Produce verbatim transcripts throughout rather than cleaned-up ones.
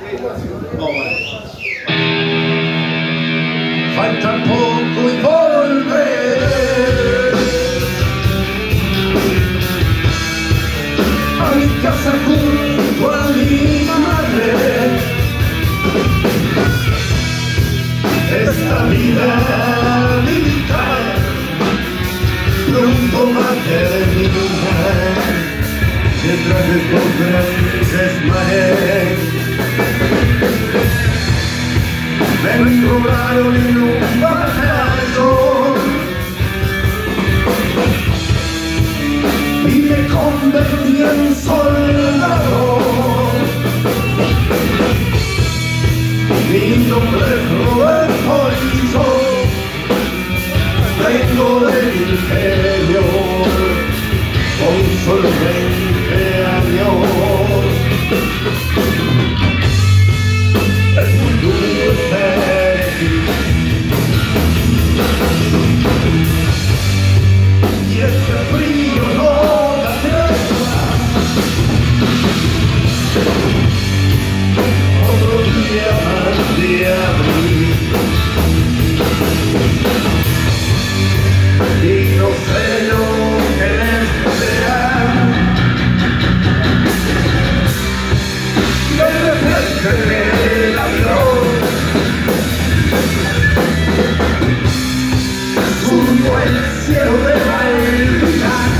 Falta poco y volveré a mi casa junto a mi madre. Esta vida militar pronto va a terminar, mientras estos grandes mares me enrollaron en un batazo y me convertí en soldado. Mi nombre es Roberto Lizo, vengo del interior con solo veinte años. Es muy duro ser y este frío no da tregua. Otro día más de abril y no sé lo que les espera. De repente el avión surgió el cielo de Malvinas.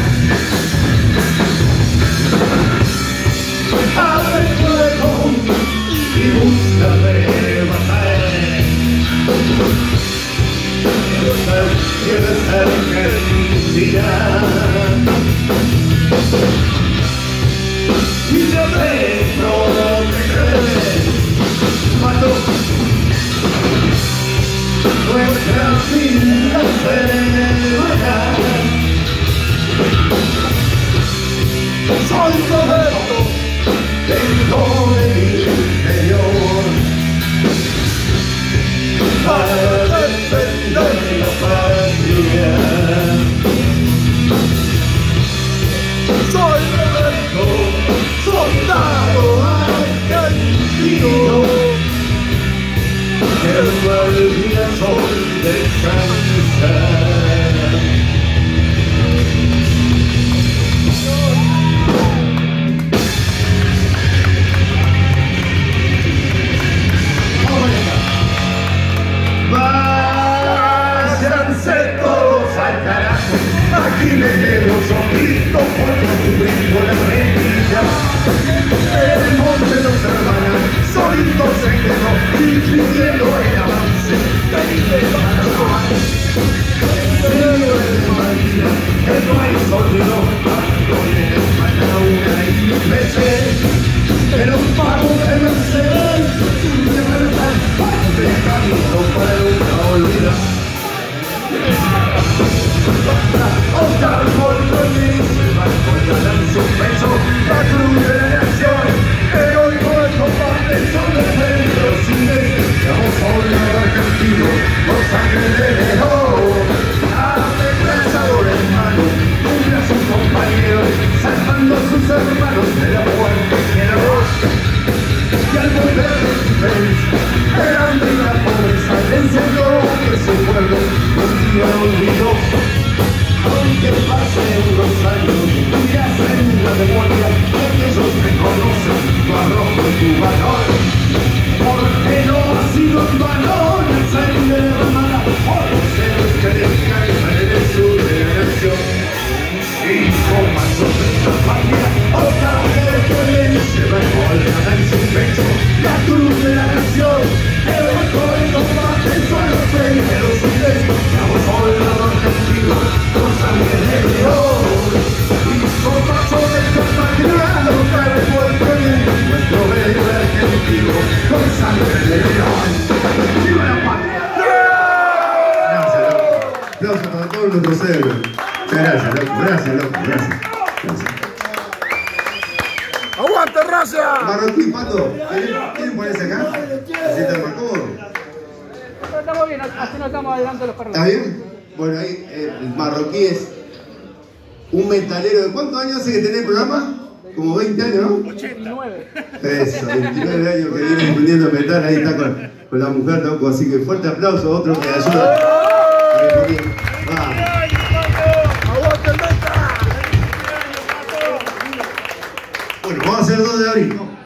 Abre fuego y busca rematar. Quiere ser Argentina y de dentro te crees mató nuestra vida serena. Soy Roberto, vengo del interior para defender la patria. Soy Roberto, soldado argentino, que en Malvinas hoy descansa. Váyanse todos al carajo, aquí les dejo solito por cubrir la rendilla. El monte los hermanos, solito se quedó, impidiendo el avance del hermano. Pero el María, que no hay sólido, con el hermano una y mil veces, pero pago de Mercedes, de verdad, de camino para una olvida. Oscar Moltoni se va colgada en su pecho la cruz de la nación, heroico el combate sobre los cines. Somos soldados argentinos con sangre de león. Ametrallador hermano, cubre a sus compañeros, salvando a sus hermanos de la muerte que era voz. Y al volver de su país, el hambre y la pobreza le enseñó que su pueblo un día olvidó. Aunque pasen los años y hacen la memoria de aquellos que conocen tu arrojo y tu valor, porque no ha sido en vano la sangre hermana por los seres que descansan en su generación. Y como sobre esta patria, otra mujer que le se va colgada en su pecho la cruz de la nación. El resto del combate son los primeros civiles, somos soldados argentinos con sangre de león. Y con paso de esta patria, los cae fuerte nuestro héroe argentino con sangre de león. ¡Viva la patria! Gracias, loco. Aplausos para todos nuestros héroes. Muchas gracias, loco. Gracias, loco. Gracias. Gracias. ¡Aguante, raza! Marroquí, Pato, ¿quieren ponerse acá? ¿Así está más cómodo? Estamos bien, así no estamos adelante los perros. ¿Está bien? Bueno, ahí eh, el Marroquí es un metalero. ¿De cuántos años hace que tenés el programa? como veinte años, ¿no? veintinueve. Eso, veintinueve años que viene aprendiendo metal, ahí está con, con la mujer, Tauco, así que fuerte aplauso a otro que ayuda. Vamos. Bueno, vamos a hacer dos de abril, ¿no?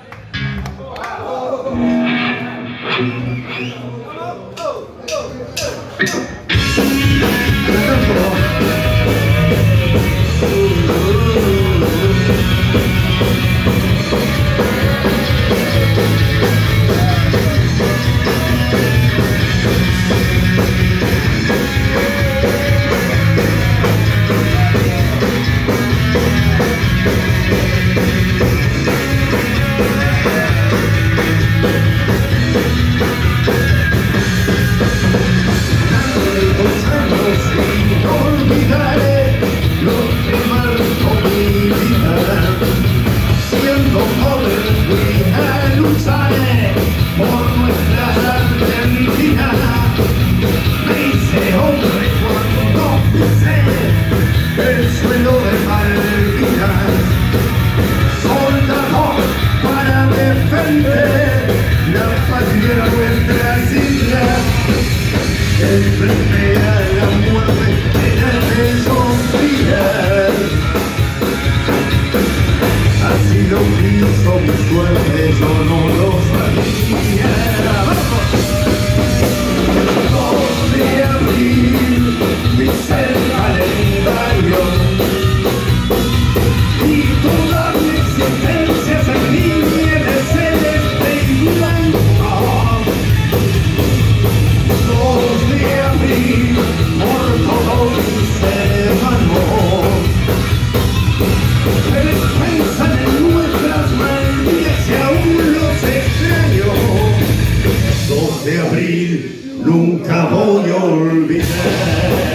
Nunca voy a olvidar.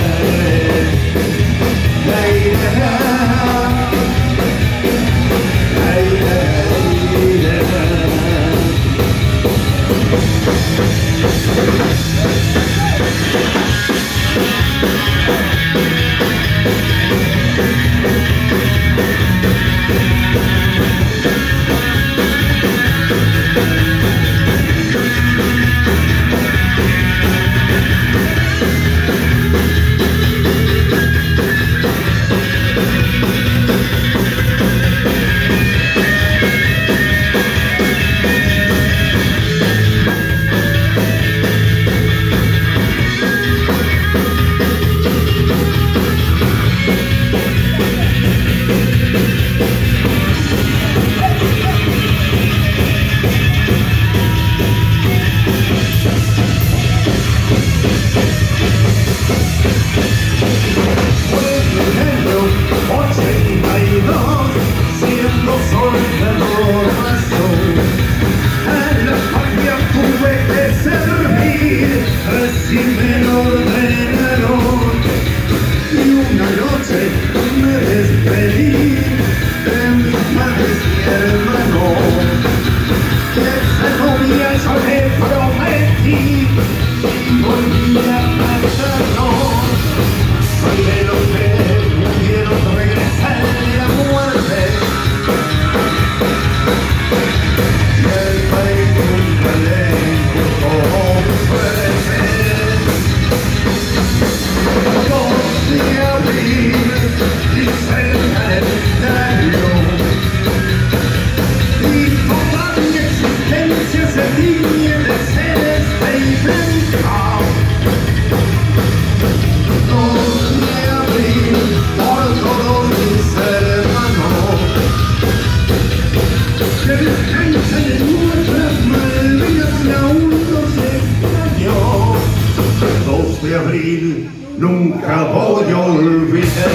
De abril, nunca voy a olvidar.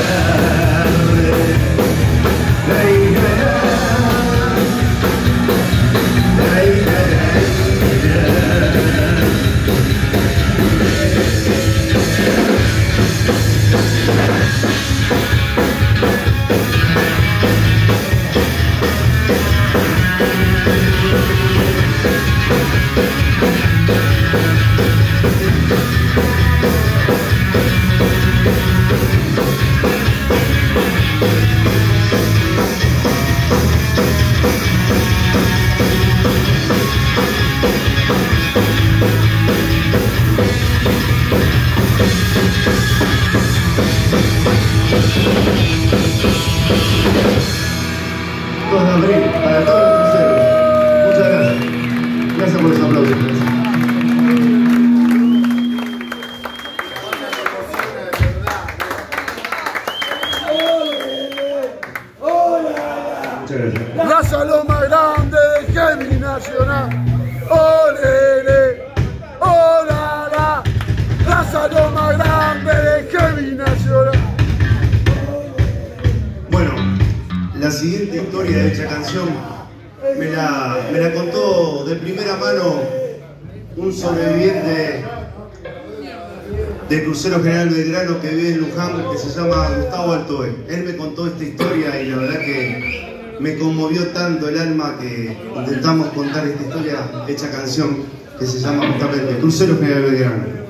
Nacional. ¡Olele! ¡Olala! La salud más grande de Heavy Nacional. Bueno, la siguiente historia de esta canción me la, me la contó de primera mano un sobreviviente del crucero General Belgrano que vive en Luján, que se llama Gustavo Altoe. Él me contó esta historia y la verdad que me conmovió tanto el alma que intentamos contar esta historia, hecha canción, que se llama justamente Crucero General Belgrano.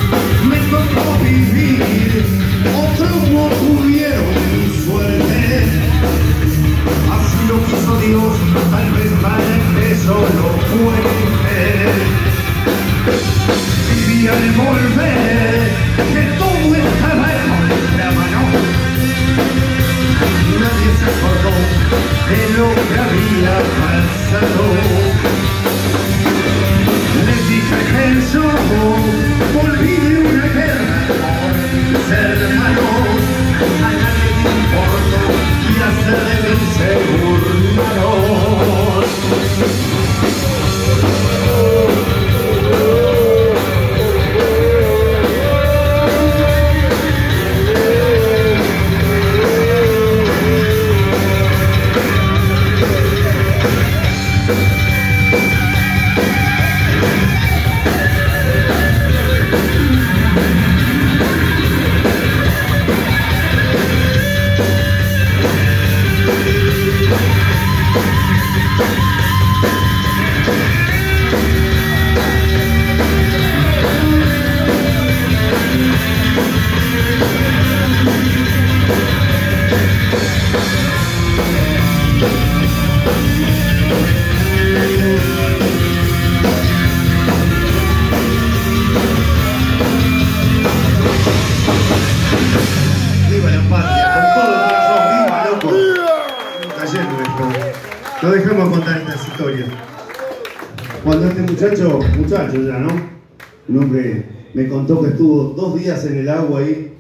Otros no tuvieron mi suerte. se acordó de lo que había pasado. Les dije que yo volví de una guerra con mis hermanos. A nadie le importó y hacer de mí se burlaron. No dejemos contar estas historias. Cuando este muchacho, muchacho ya, ¿no? Un hombre me contó que estuvo dos días en el agua ahí.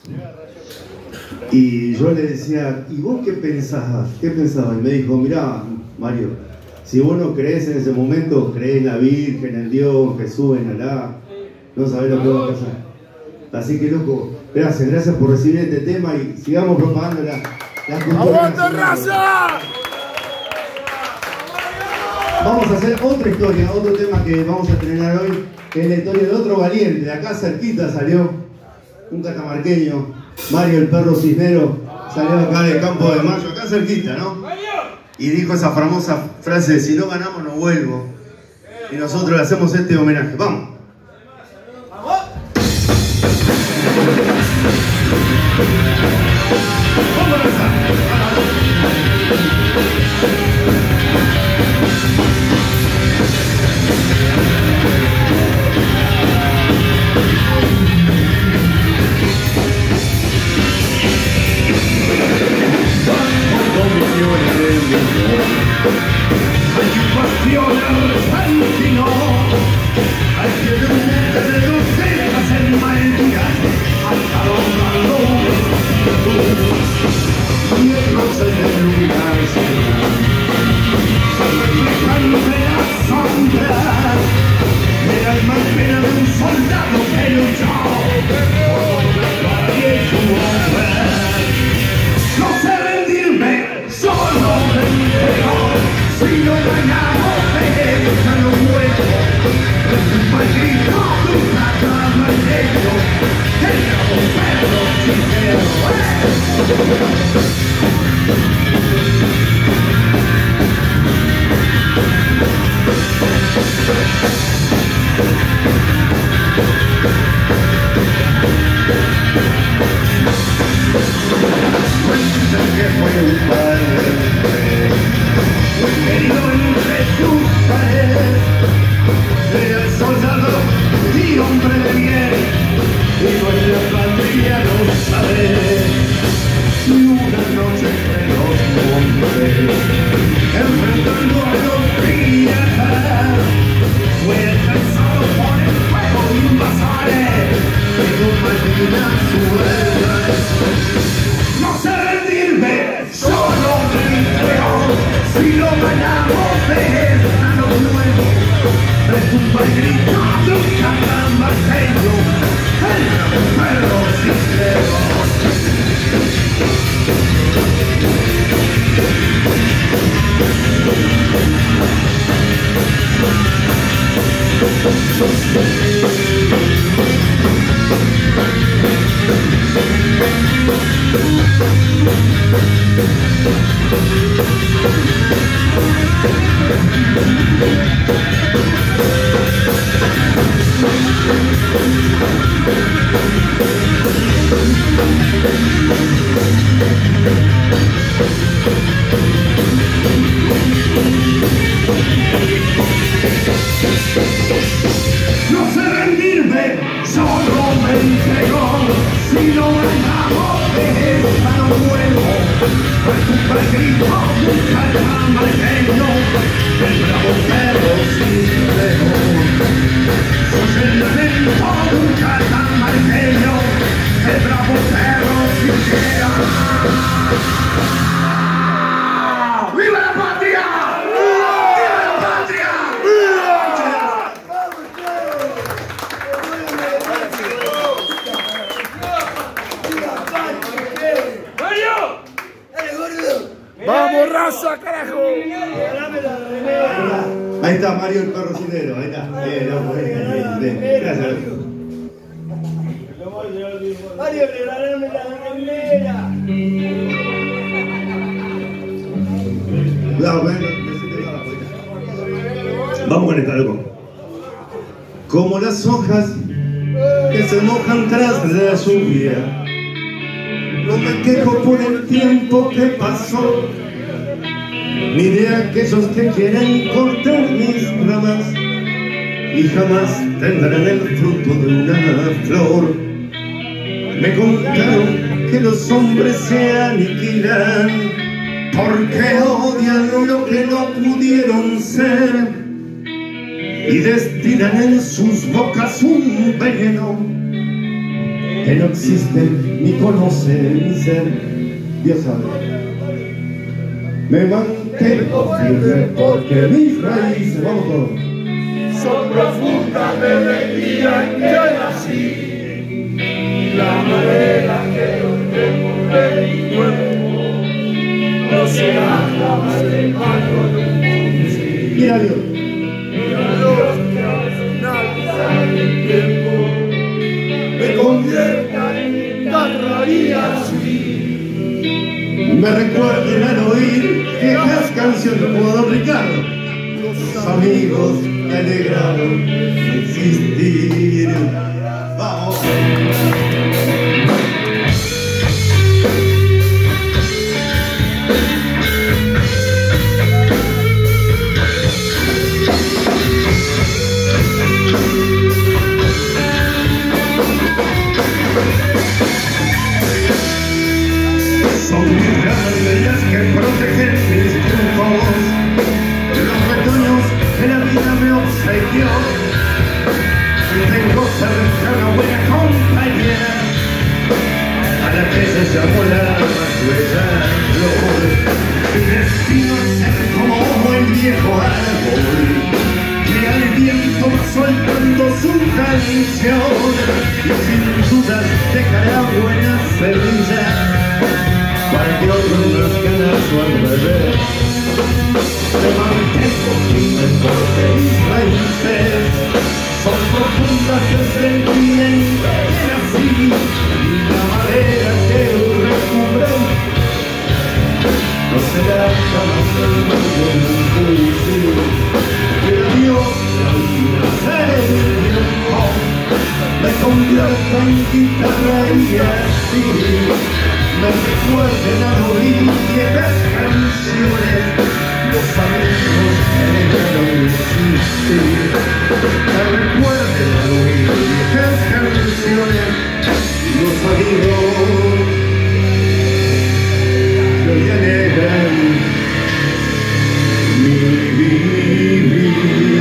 Y yo le decía, ¿y vos qué pensabas? ¿Qué pensabas? Y me dijo, mirá, Mario, si vos no crees en ese momento, crees en la Virgen, en Dios, en Jesús, en Alá, no sabés lo que va a pasar. Así que, loco, gracias, gracias por recibir este tema y sigamos propagando la, la cultura. ¡Aguanta, raza! Vamos a hacer otra historia, otro tema que vamos a estrenar hoy, que es la historia de otro valiente. De acá cerquita salió un catamarqueño, Mario el Perro Cisnero, salió acá del Campo de Mayo, acá cerquita, ¿no? Y dijo esa famosa frase de si no ganamos no vuelvo. Y nosotros le hacemos este homenaje. ¡Vamos! ¡Vamos a empezar! Hay que cuestionar al no, hay que denunciar de docenas en mentiras hasta lograrlo y entonces de iluminarse semejante la sombra era el más pena de un soldado que luchó por la patria y su honra. No sé rendirme, solo me entrego. Si no ganamos, deja lo bueno. Es un maldito, nunca acaba el hecho. El cabo perro sincero. Cuentan que fue un valiente, un querido entre sus paredes, era el soldado y hombre de bien, y no en la patria lo sabe. Y una noche entre los montes, enfrentando a los piratas, fue alcanzado por el fuego invasores, y no imagina su verdad. No sé rendirme, solo me entrego. Si lo ganamos, deja lo nuevo. Retumba el grito de un catamarqueño, el perro sincero. No sé rendirme, solo me entrego. Si no ganamos, deja lo nuevo. super grito, un catamarqueño, el bravo perro sin león. Soy el lamento de un catamarqueño, el bravo perro sin león. ¡Viva la patria! ¡Viva la patria! ¡Vamos, raza, carajo! Ahí está Mario el perro cinero, ahí está. Bien, loco, bien, bien, bien. Gracias. Mario, regálame la remera. Cuidado, ven, vamos con esta, loco. Como las hojas que se mojan tras la lluvia, no me quejo por el tiempo que pasó, ni de aquellos que quieren cortar mis ramas y jamás tendrán el fruto de una flor. Me contaron que los hombres se aniquilan porque odian lo que no pudieron ser y destilan en sus bocas un veneno que no existe ni conoce mi ser. Dios sabe. Me mantengo firme porque mis raíces, vamos todos, Son profundas desde el día en que nací. La madera que yo tengo de mi cuerpo no será jamás lejano de un fusil. mira a Dios. Y a Dios que al final del tiempo me convierta en guitarra y así. Me recuerden al oír viejas canciones como Don Ricardo. Los amigos me alegraron existir. Vamos. Son mis grandes que protegen mis triunfos, los retoños que la vida me obsequió. Tengo cerca una buena compañía, a la que se llamó la más bella flor. Mi destino es ser como el viejo árbol, que al viento va soltando su canción, y sin dudas dejará buenas semillas para que otros nazcan a su alrededor. Me mantengo firme porque mis raíces son profundas desde el día en que nací. La madera que recubre no será jamás el mundo de un fusil. Pero Dios, la vida, ser el tiempo, me convierta en guitarra y así me recuerden al oír viejas canciones, los amigos que dejaron de existir. Me recuerden al oír viejas canciones, los amigos que hoy alegran mi vivir.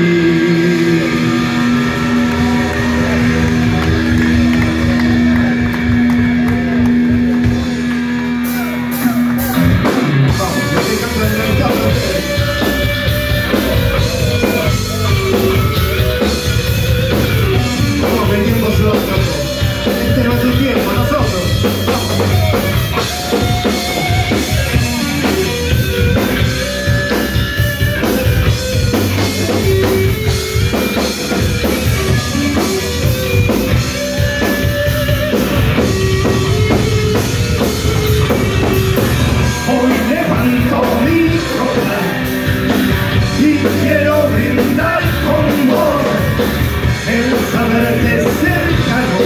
Este no es su tiempo, nosotros. Hoy levanto mi copa y quiero brindar con vos el saber de cercano.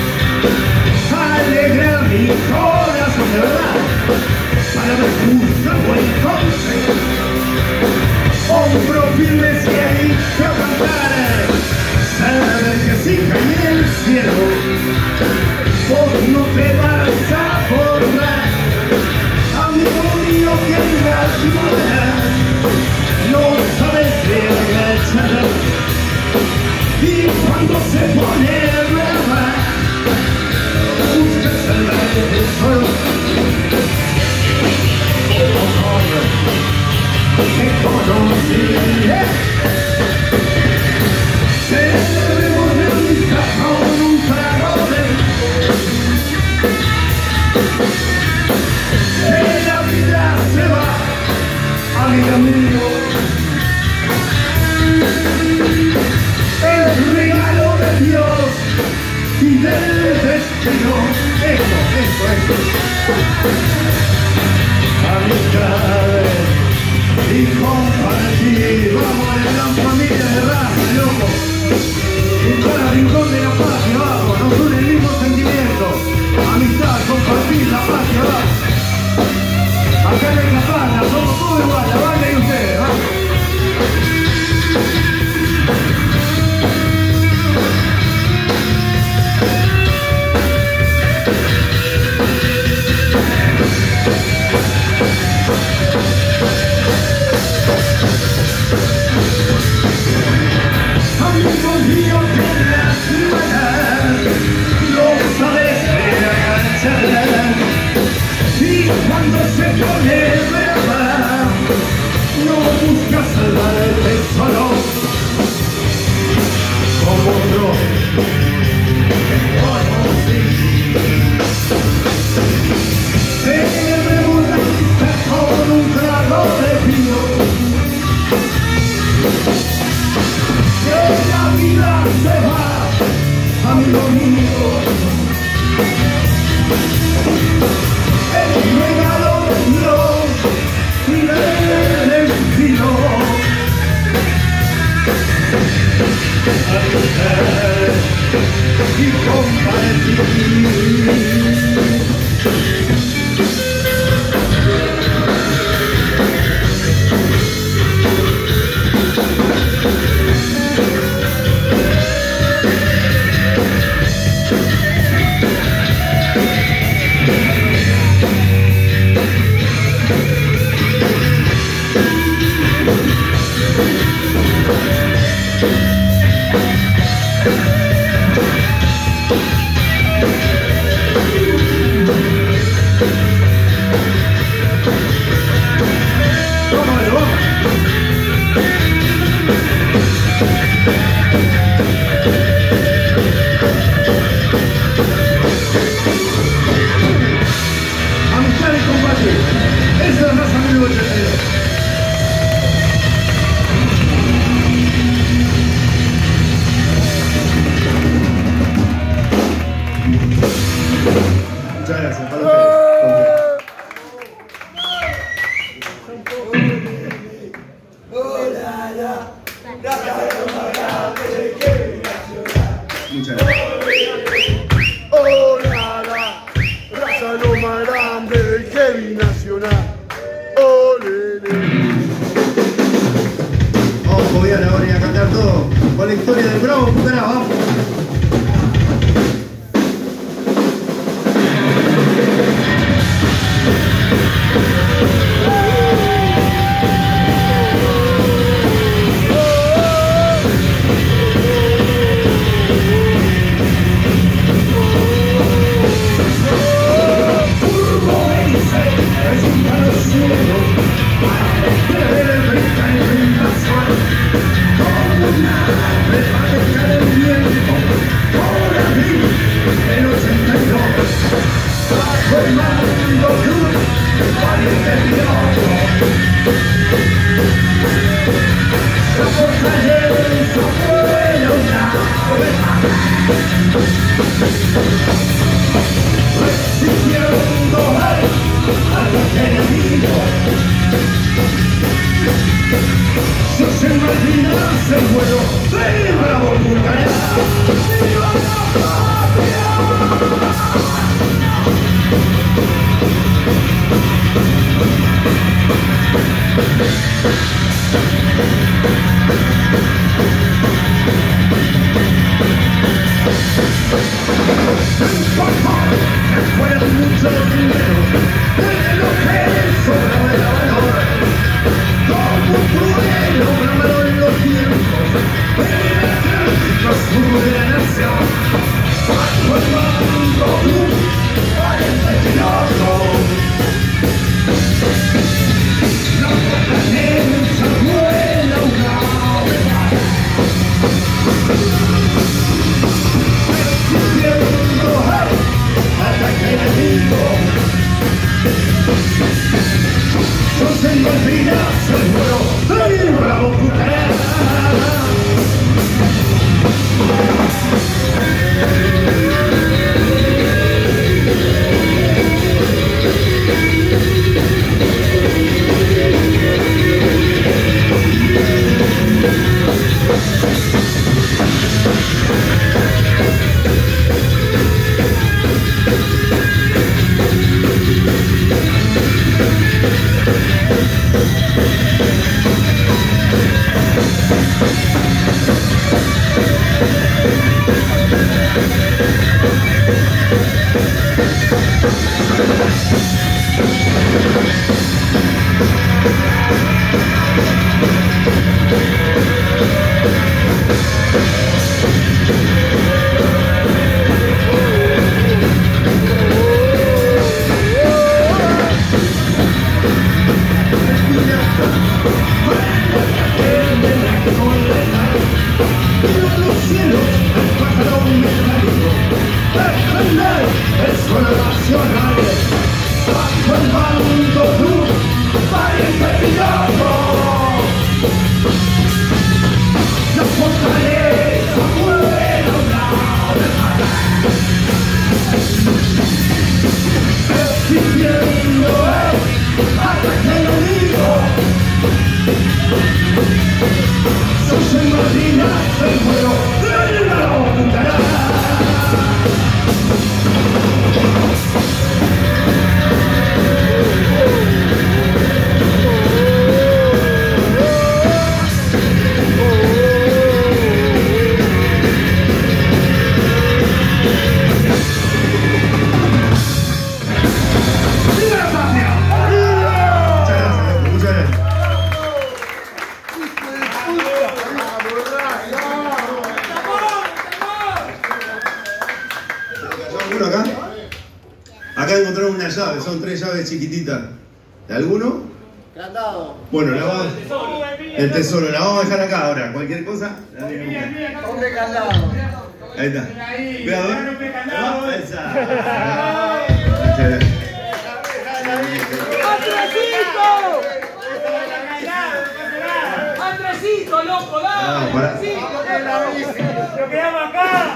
Alegra mi corazón de verdad, para ver justo buen consejo. Hombro firme si hay que aguantar, saber que si cae el cielo, vos no te vas a borrar. Amigo mío, amigo que ayuda, no sabes de agachar. Y cuando se pone brava, busca salvar el sol. Te conocí, celebremos la amistad con un trago de que la vida se va, amiga mío. El regalo de Dios y del destino. Esto, esto, esto. Amistades y compartir. Vamos a la gran familia de raza, loco. En cada rincón de la patria, vamos, nos une el mismo sentimiento. Amistad, compartir, la patria, vamos. Acá no hay capana, somos todos igual, la banda y ustedes, vamos. Amigos míos de la ciudad, no sabes de agachar. Y cuando se pone brava, no busca salvarte solo. Como otro que conocí, celebremos la amistad con un trago de vino. Que la vida se va, amigo mío. El regalo de Dios y del destino. Amistad y compartir. Amistad y compartir. Eso es más amigo de ustedes. Muchas gracias, para ustedes. Muchas gracias. Hola, la raza lo más grande del heavy nacional. Olele. Vamos a copiar ahora y a cantar todo con la historia del Bravo Pucará, vamos. Después de mucho dinero, de lo que sobra de la Malvinas, el vuelo del bravo Cucará. Acá, acá encontramos una llave, son tres llaves chiquititas. ¿De alguno? Candado. Bueno, la vamos, el tesoro, la vamos a dejar acá ahora. Cualquier cosa. Hombre candado. Ahí está. Cuidado, ¿eh? Esa. ¡Andresito! ¡Andresito, loco! ¡Dale! ¡Andresito! ¡Lo quedamos acá!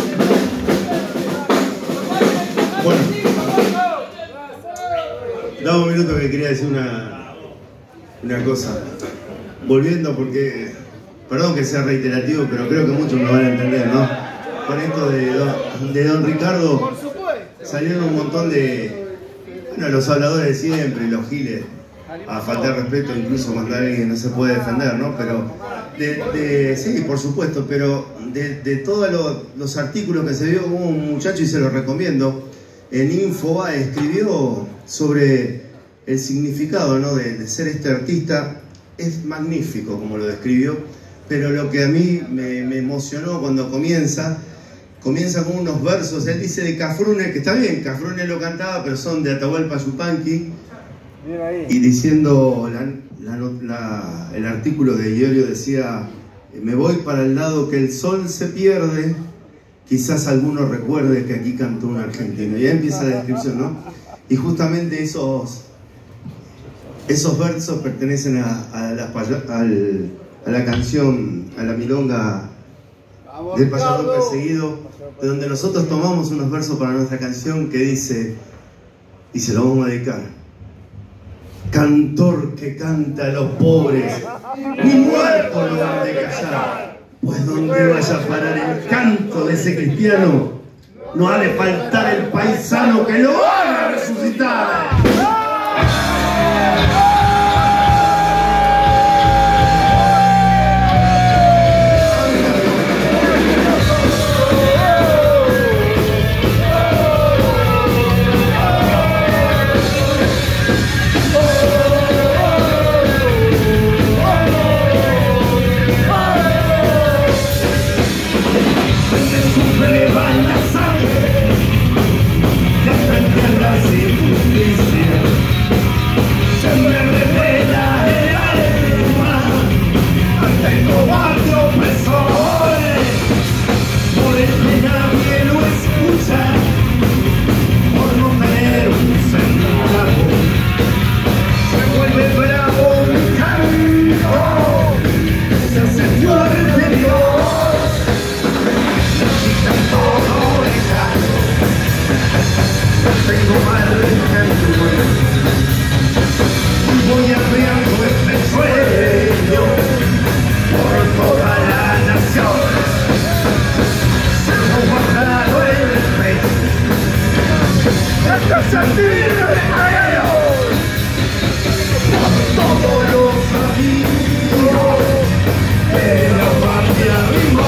Bueno, dame un minuto que quería decir una, una cosa. Volviendo porque, perdón que sea reiterativo, pero creo que muchos me van a entender, ¿no? Con esto de don, de don Ricardo salieron un montón de, bueno, los habladores de siempre, los giles, a faltar respeto, incluso cuando alguien no se puede defender, ¿no? Pero, de, de, sí, por supuesto, pero de, de todos los, los artículos que se vio, hubo un muchacho, y se los recomiendo, en Infobae escribió sobre el significado, ¿no? de, de ser este artista. Es magnífico como lo describió, pero lo que a mí me, me emocionó cuando comienza, comienza con unos versos. Él dice de Cafrune, que está bien, Cafrune lo cantaba, pero son de Atahualpa Yupanqui, y diciendo, la, la, la, el artículo de Iorio decía: me voy para el lado que el sol se pierde, quizás alguno recuerde que aquí cantó un argentino. Y ahí empieza la descripción, ¿no? Y justamente esos, esos versos pertenecen a, a, la, al, a la canción, a la milonga del Payador Perseguido, de donde nosotros tomamos unos versos para nuestra canción que dice, y se lo vamos a dedicar: cantor que canta a los pobres, ni muerto lo han de callar. Pues donde vaya a parar el canto de ese cristiano, no ha de faltar el paisano que lo haga resucitar. Me van la sangre, ya frente a voy arreando este sueño por toda la nación. Se lo he guardado en el pecho hasta sentirme aéreo por todos los amigos de la patria mismo.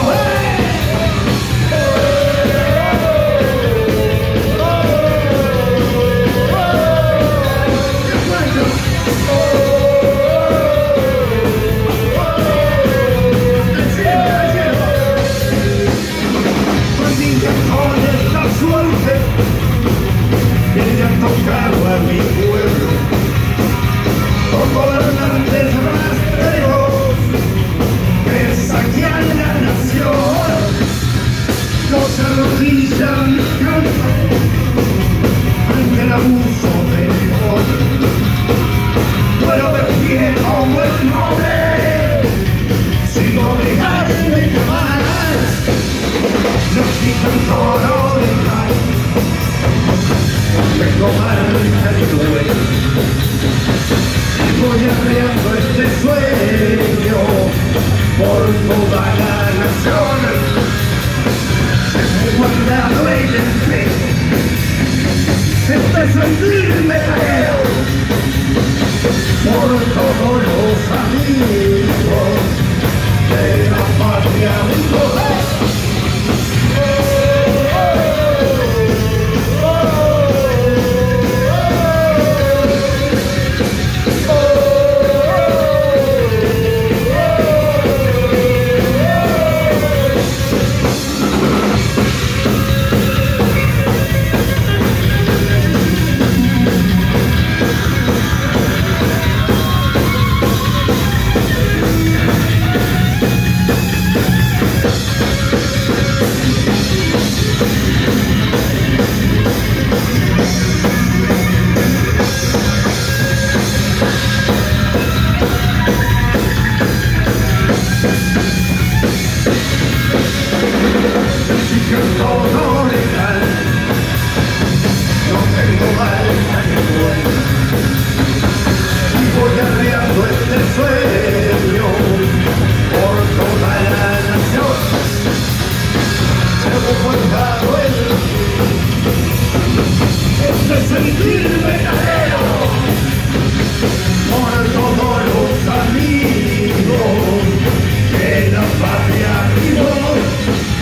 Tocado a mi pueblo por gobernantes rastreros que saquean la nación, no se arrodillan canto ante el abuso del poder, pero de pie como el noble sin obligarme jamás, no exijan todo de mal. Tengo marcha y duelo y voy arreando este sueño por toda la nación. Se me he guardado en el pecho este sentirme aéreo por todos los amigos de la patria mismo. Amigos de la patria,